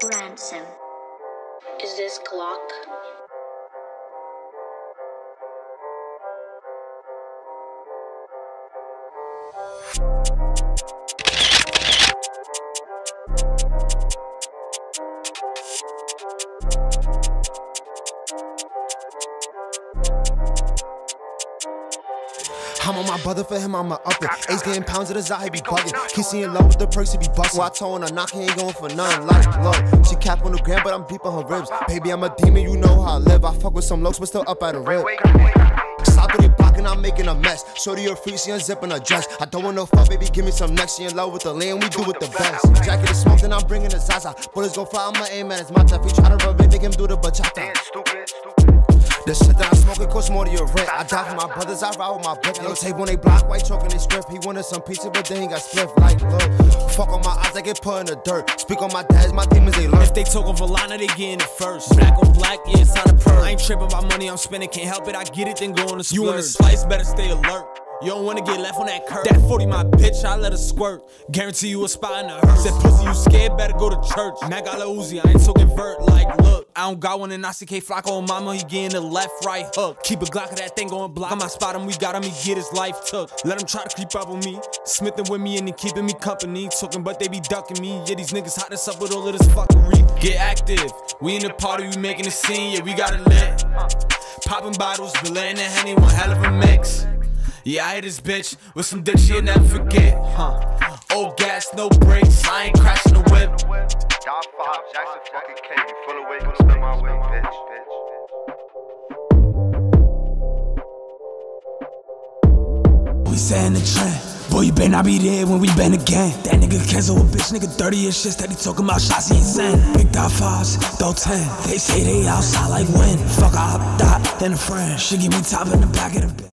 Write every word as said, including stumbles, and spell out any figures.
Ransom. Is this Glock? I'm on my brother, for him I'ma up it. Ace getting pounds of the Zah, he be bugging. Kissy in love with the perks, he be bustin'. Well, I told her knock, he ain't going for none. Like, look, she cap on the gram, but I'm peeping her ribs. Baby, I'm a demon, you know how I live. I fuck with some lokes, but still up at the rib. Stop with it blocking, I'm making a mess. Shorty, you're free, she unzipping her dress. I don't want no fuck, baby, give me some next. She in love with the land, we do it the best. Jacket is smoked, and I'm bringing the Zaza. Bullets gon' fly, I'ma aim at his mouth. If he try to rub it, make him do the bachata. Stupid, stupid. The shit that I smoke, it costs more to your rent. I die for my brothers, I ride with my bitch. Yellow tape on they block, white choking they script. He wanted some pizza, but then he got split. Like, look, fuck on my eyes, I get put in the dirt. Speak on my dads, my demons, they learn. If they talk of Alana, they getting it first. Black on black, yeah, it's not a perk. I ain't tripping about money I'm spending, can't help it, I get it, then go on the splurge. You in the slice, better stay alert. You don't wanna get left on that curb. That forty my bitch, I let her squirt. Guarantee you a spot in the hearse. Said pussy, you scared, better go to church. Mac got a Uzi, I ain't so convert. Like, look, I don't got one in I C K Flocko on mama, he getting the left, right hook. Keep a Glock of that thing going block. I might spot him, we got him, he get his life took. Let him try to creep up on me. Smithing with me and he keeping me company. Talking, but they be ducking me. Yeah, these niggas hot us up with all of this fuckery. Get active, we in the party, we making a scene, yeah, we got it lit. Popping bottles, but letting the Henny, one hell of a mix. Yeah, I hit this bitch with some dick she'll never forget, huh? Old gas, no brakes, I ain't crashing the whip. Y'all five, Jackson fucking K, you full of weight, gonna spend my way, bitch, bitch. We setting the trend, boy, you better not be there when we bang again. That nigga cancel a bitch, nigga thirty and shit, steady talking about shots, he ain't send. Big dot fives, though ten, they say they outside like when. Fuck, I hopped out, then a friend, she give me top in the back of the bed.